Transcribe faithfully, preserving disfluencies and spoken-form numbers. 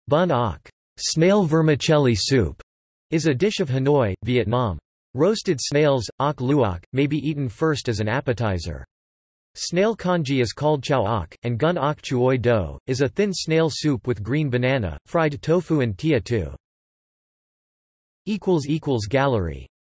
Bun oc, snail vermicelli soup, is a dish of Hanoi, Vietnam. Roasted snails, oc luoc, may be eaten first as an appetizer. Snail congee is called chow oc, and gun oc chuoi do, is a thin snail soup with green banana, fried tofu and tia tu. Gallery